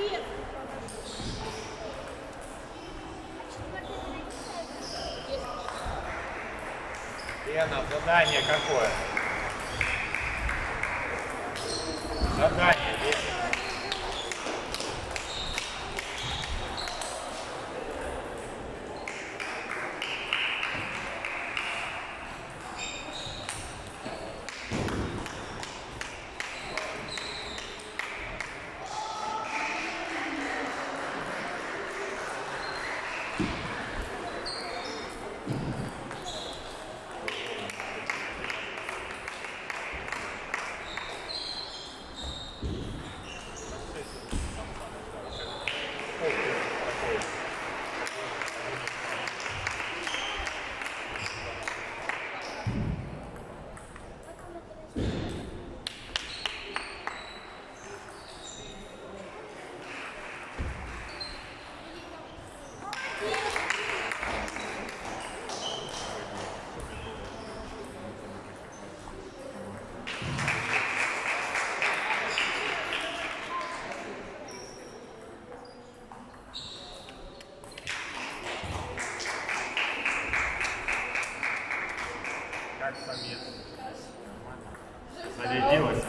Лена, задание какое? Задание есть. Как самец? Зарядилась?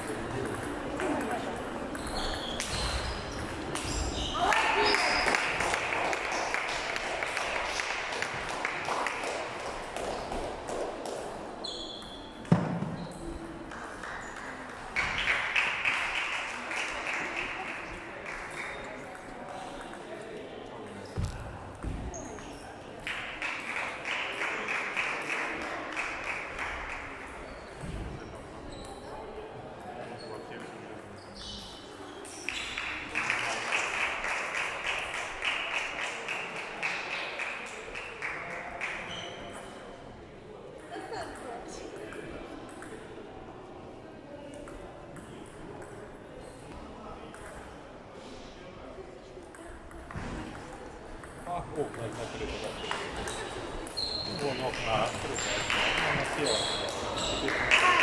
Окна закрыты. Вон окна открыты. Она села сюда.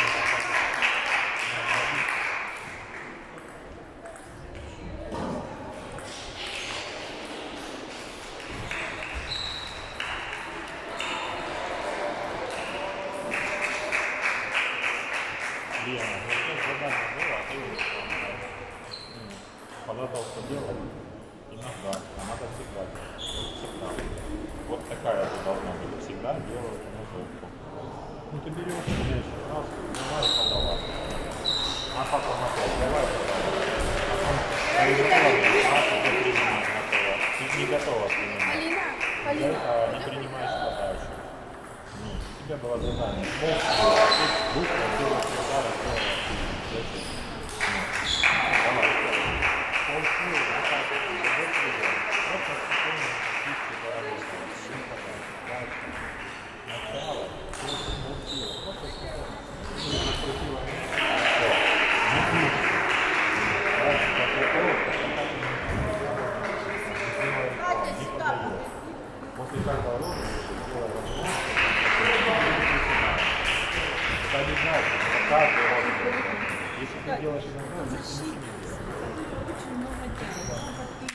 Лена, вот это задание было, а ты подготовку делал иногда, а надо всегда. Вот такая это должна быть. Всегда делают музыку. Ну ты берешь, раз, давай подавай. А потом опять давай подавай. Ты не готова принимать. Не принимаешь подачу. Нет, у тебя было задание. Быстро делать удары. Давай. После каждого рода делаем разгрузку. Кстати, знаешь, каждый род. Если ты делаешь иногда, если не очень много делаешь.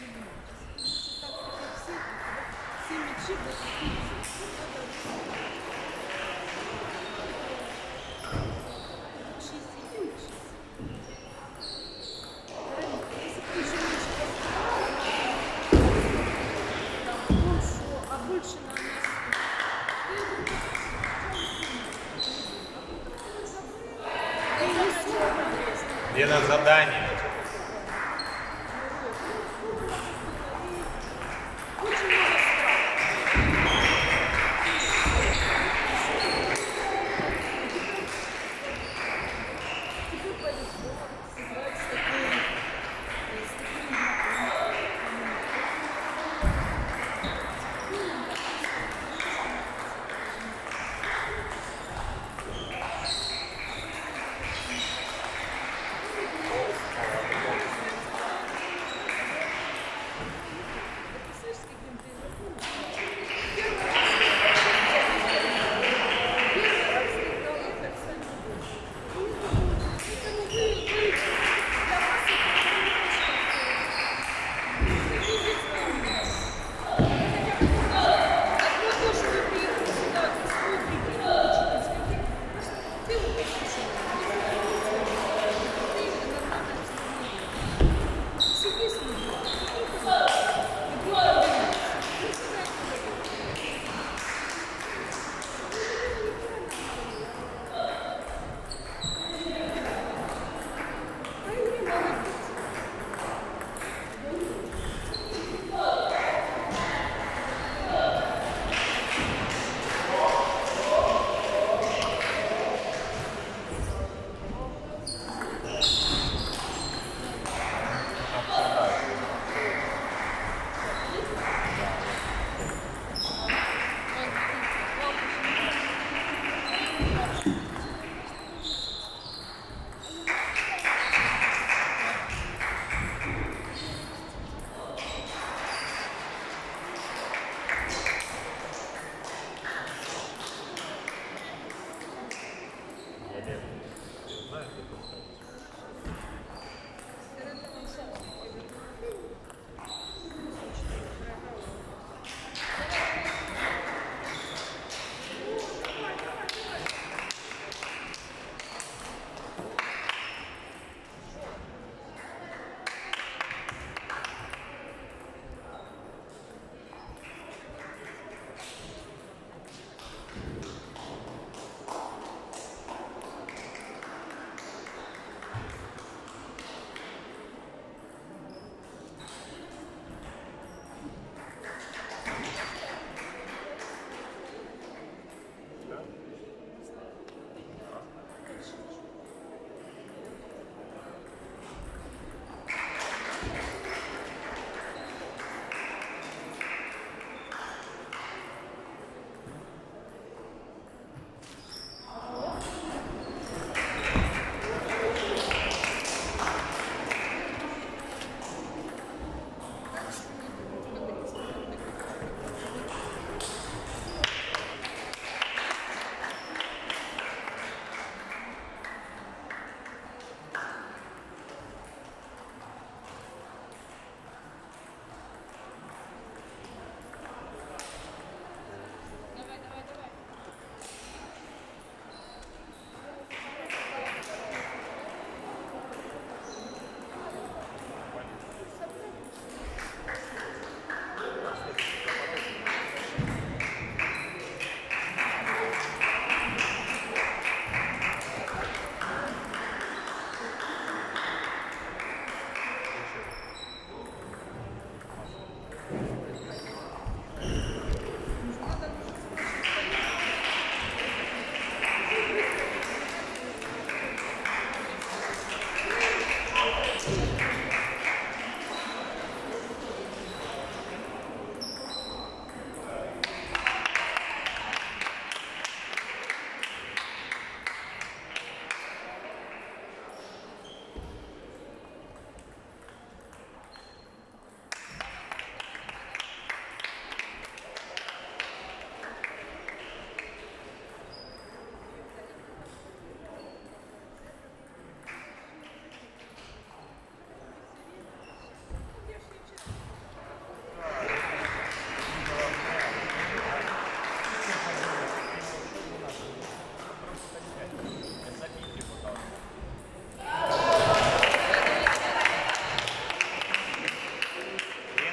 Все мячи где на задание.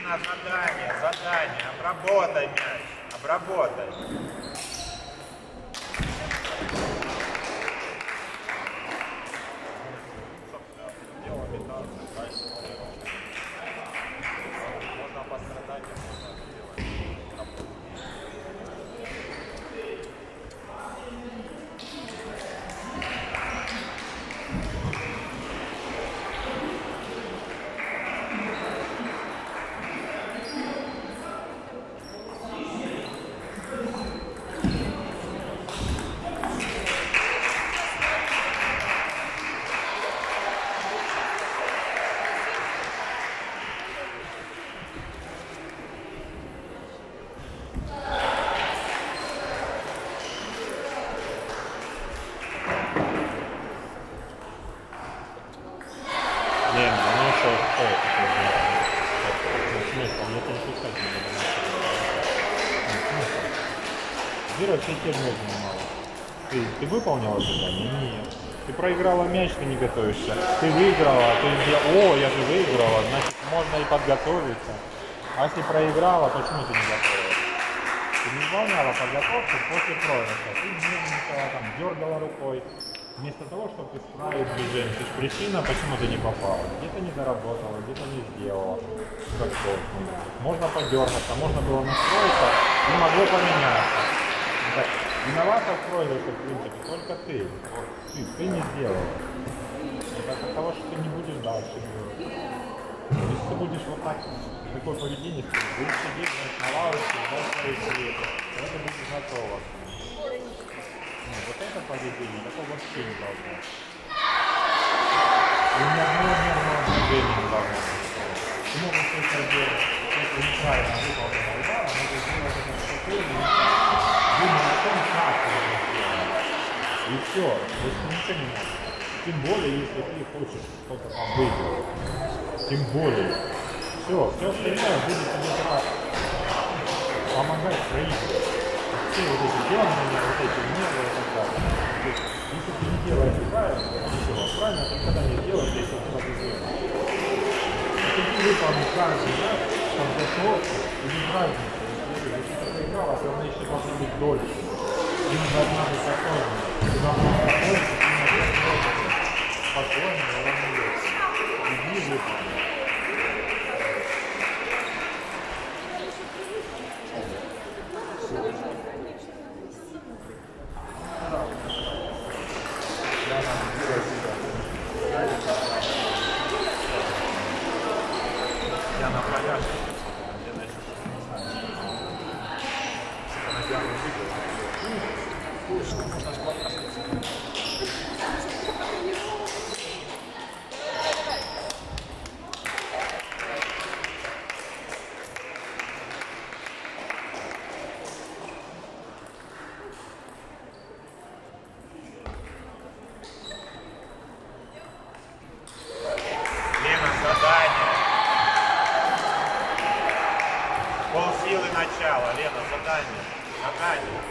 Лена, задание, задание. Обработай мяч. Обработай. Дело метаться, дальше можно пострадать, можно сделать. Вера все тем занималась. Ты выполнила задание? Нет. Ты проиграла мяч, ты не готовишься. Ты выиграла, ты сделала, о, я же выиграла, значит можно и подготовиться. А если проиграла, почему ты не готовилась? Ты не выполняла подготовку после проигрыша. Ты нервничала, там, дергала рукой. Вместо того, чтобы исправить движение. Ты же причина, почему ты не попала. Где-то не доработала, где-то не сделала. Можно подергаться, можно было настроиться и могло поменяться. Так, виновата в проигрыше, в принципе, только ты. Вот, ты не сделала. Это от того, что ты не будешь дальше делать. Если ты будешь вот так, такое поведение, ты будешь сидеть на лавочке, ждать своей светы, то это будет готово. Ну, вот это поведение, такого вообще не должно быть. И ни одного нервного движения не должно быть. Ты можешь только делать, если неправильно выполненного удара, можешь сделать это спокойно, думая о том, как ты это сделаешь. И все, больше ничего не надо. Тем более, если ты хочешь что-то там выиграть. Тем более. Все остальное будет тебе помогать проигрывать. Все вот эти дерзания, вот эти нервы и так далее. То есть, если ты не делаешь правильно, ничего, правильно ты никогда не делаешь, если ты это сделаешь. Если ты выполнишь каждый раз, подготовку и без разницы. Если ты проиграла, все равно еще должно быть дольше. И нужно быть спокойным. Ты должна успокоиться, ты должна быть спокойно, и равновесие. Иди выполни. Я на пляже. Полсилы начала, Лена, задание. Задание.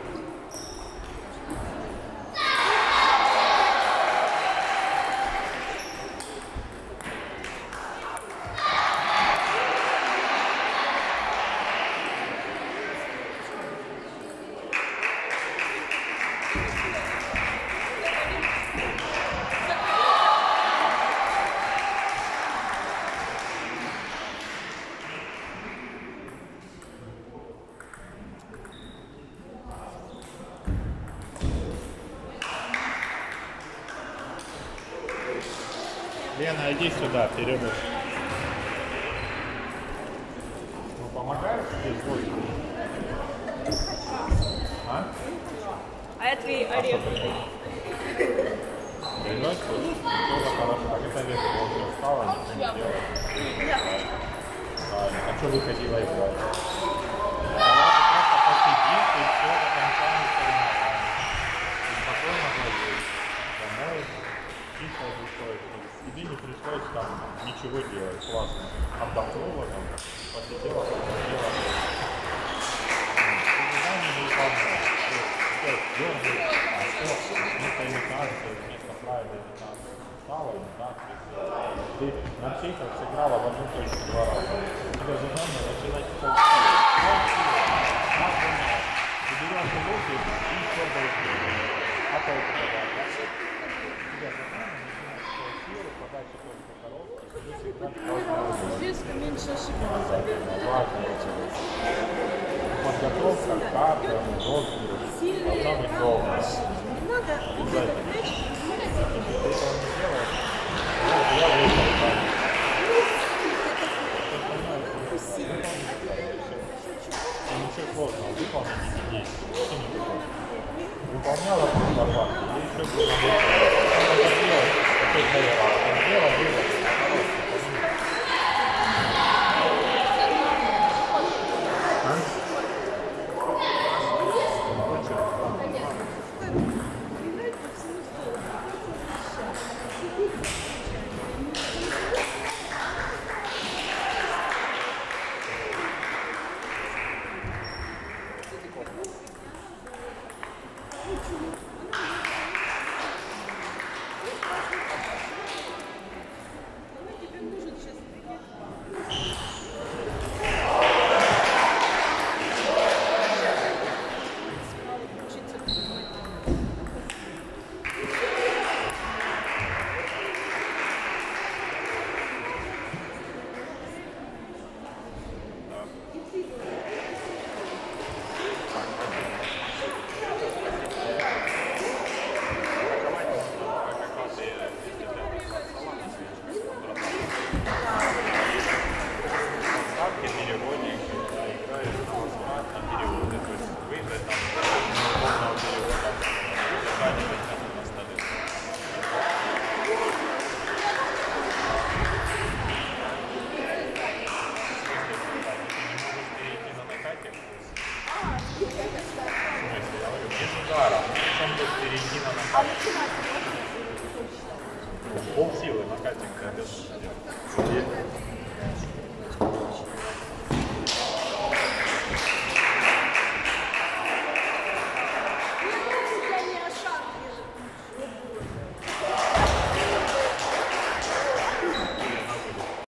Лена, иди сюда, вперед. Ну, помогаешь здесь больше? А? А я твои орехи. Приносит? Тоже хорошо. Так это легко. Вот встала, ничего не делает. Правильно. А что выходила играть? Просто посидишь и все, до конца не соревнования. Спокойно глазеть. Домой. Тихо душой. Тебе не пришлось там ничего делать. Классно. Отдохнула там, посидела, посидела. Ты задание не выполняешь. Все, дёргай, вместо имитации, вместо правильной имитации. Стала имитация. Ты на чейках сыграла в одну точку 2 раза. зажигания начинать полсилы. Ты берешь в руки и щелкаешь. А толку тогда? Тебя зажигание начинать полсилы, подача только коробки, и всегда должна Известно, меньше ошибаться. важно подготовка к картам, розыгрыш должна быть долгая. Не надо вот этот мяч поднимать. Ты этого не делаешь, вот я выиграл, да. Ничего сложного, выполнить эти действия, вообще не выполнить. Выполняла формат, и еще было это делать, опять доела, дело было, полсилы накатим, когда это делать.